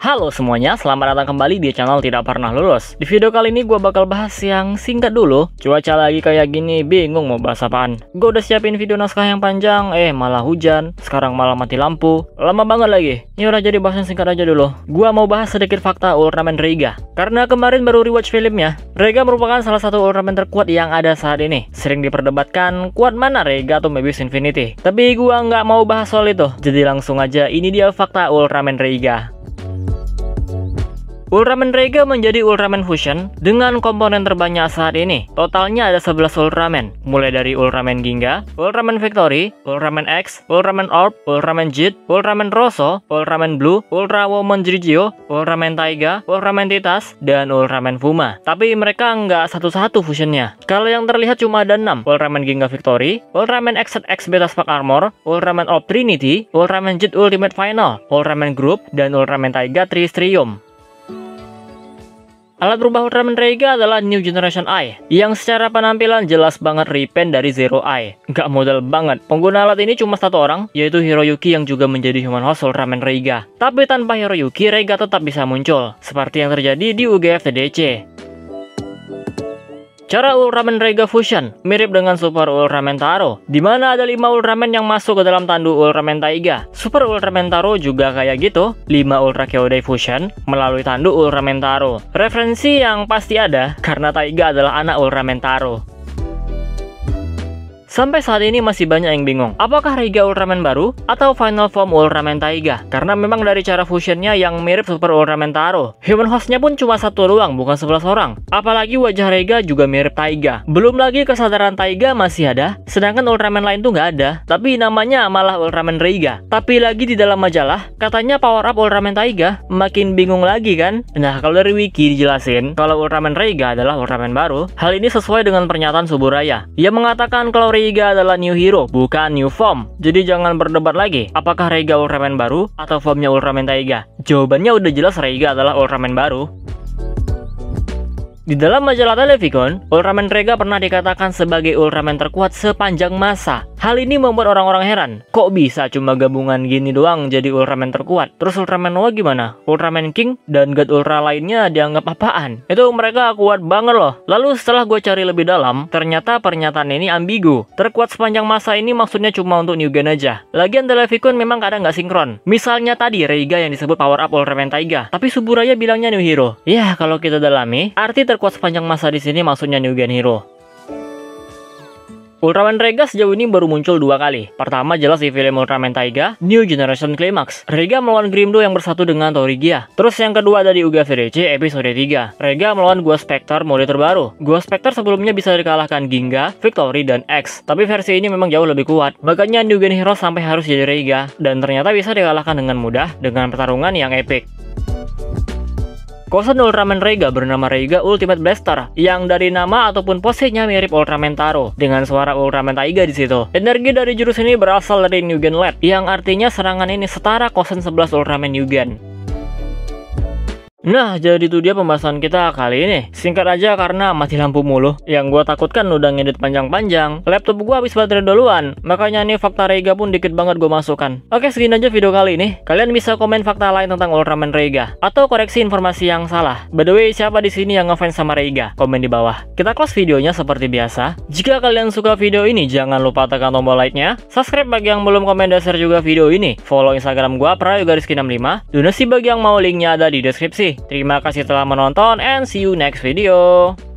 Halo semuanya, selamat datang kembali di channel Tidak Pernah Lulus. Di video kali ini gue bakal bahas yang singkat dulu. Cuaca lagi kayak gini, bingung mau bahas apaan. Gue udah siapin video naskah yang panjang, malah hujan. Sekarang malah mati lampu. Lama banget lagi. Ini udah jadi bahas yang singkat aja dulu. Gue mau bahas sedikit fakta Ultraman Reiga. Karena kemarin baru rewatch filmnya. Reiga merupakan salah satu Ultraman terkuat yang ada saat ini. Sering diperdebatkan kuat mana Reiga atau Mebius Infinity. Tapi gue nggak mau bahas soal itu. Jadi langsung aja, ini dia fakta Ultraman Reiga. Ultraman Reiga menjadi Ultraman Fusion dengan komponen terbanyak saat ini. Totalnya ada 11 Ultraman, mulai dari Ultraman Ginga, Ultraman Victory, Ultraman X, Ultraman Orb, Ultraman Jit, Ultraman Rosso, Ultraman Blue, Ultra Woman Grigio, Ultraman Taiga, Ultraman Titas, dan Ultraman Fuma. Tapi mereka nggak satu-satu fusionnya. Kalau yang terlihat cuma ada 6, Ultraman Ginga Victory, Ultraman X Beta Spark Armor, Ultraman Orb Trinity, Ultraman Jit Ultimate Final, Ultraman Group, dan Ultraman Taiga Tristrium. Alat berubah Ultraman Reiga adalah New Generation Eye, yang secara penampilan jelas banget repaint dari Zero Eye. Gak model banget. Pengguna alat ini cuma satu orang, yaitu Hiroyuki yang juga menjadi Human Host Ultraman Reiga. Tapi tanpa Hiroyuki, Reiga tetap bisa muncul, seperti yang terjadi di UGF TDC. Cara Ultraman Reiga Fusion mirip dengan Super Ultraman Taro, di mana ada 5 Ultraman yang masuk ke dalam tandu Ultraman Taiga. Super Ultraman Taro juga kayak gitu, 5 Ultra Kyodai Fusion melalui tandu Ultraman Taro. Referensi yang pasti ada, karena Taiga adalah anak Ultraman Taro. Sampai saat ini masih banyak yang bingung, apakah Reiga Ultraman baru atau final form Ultraman Taiga? Karena memang dari cara fusionnya yang mirip Super Ultraman Taro. Human hostnya pun cuma satu doang, bukan 11 orang. Apalagi wajah Reiga juga mirip Taiga. Belum lagi kesadaran Taiga masih ada, sedangkan Ultraman lain tuh nggak ada. Tapi namanya malah Ultraman Reiga. Tapi lagi di dalam majalah, katanya power up Ultraman Taiga. Makin bingung lagi kan? Nah, kalau dari wiki dijelasin, kalau Ultraman Reiga adalah Ultraman baru. Hal ini sesuai dengan pernyataan Suburaya. Ia mengatakan kalau Reiga adalah new hero, bukan new form. Jadi jangan berdebat lagi, apakah Reiga Ultraman baru atau formnya Ultraman Taiga. Jawabannya udah jelas, Reiga adalah Ultraman baru. Di dalam majalah Televicon, Ultraman Reiga pernah dikatakan sebagai Ultraman terkuat sepanjang masa. Hal ini membuat orang-orang heran. Kok bisa cuma gabungan gini doang jadi Ultraman terkuat? Terus Ultraman Noah gimana? Ultraman King dan God Ultra lainnya dianggap apaan? Itu mereka kuat banget loh. Lalu setelah gue cari lebih dalam, ternyata pernyataan ini ambigu. Terkuat sepanjang masa ini maksudnya cuma untuk New Gen aja. Lagian Televicon memang kadang nggak sinkron. Misalnya tadi Reiga yang disebut power up Ultraman Taiga, tapi Suburaya bilangnya new hero. Ya kalau kita dalami, arti terkuat sepanjang masa di sini maksudnya New Gen hero. Ultraman Reiga sejauh ini baru muncul 2 kali. Pertama jelas di film Ultraman Taiga, New Generation Climax. Reiga melawan Grimdo yang bersatu dengan Torigia. Terus yang kedua ada di UGF TDC episode 3. Reiga melawan Ghost Spectre mode terbaru. Ghost Spectre sebelumnya bisa dikalahkan Ginga, Victory, dan X. Tapi versi ini memang jauh lebih kuat. Makanya New Gen Hero sampai harus jadi Reiga. Dan ternyata bisa dikalahkan dengan mudah dengan pertarungan yang epic. Kosen Ultraman Reiga bernama Reiga Ultimate Blaster, yang dari nama ataupun posenya mirip Ultraman Taro dengan suara Ultraman Taiga di situ. Energi dari jurus ini berasal dari New Gen LED, yang artinya serangan ini setara kosen 11 Ultraman New Gen. Nah, jadi itu dia pembahasan kita kali ini. Singkat aja karena mati lampu mulu. Yang gue takutkan udah ngedit panjang-panjang. Laptop gue habis baterai duluan. Makanya nih fakta Reiga pun dikit banget gue masukkan. Oke, segini aja video kali ini. Kalian bisa komen fakta lain tentang Ultraman Reiga atau koreksi informasi yang salah. By the way, siapa di sini yang ngefans sama Reiga? Komen di bawah. Kita close videonya seperti biasa. Jika kalian suka video ini, jangan lupa tekan tombol like-nya. Subscribe bagi yang belum, komen dan share juga video ini. Follow Instagram gue prayogarizky65. Donasi bagi yang mau, linknya ada di deskripsi. Terima kasih telah menonton and see you next video.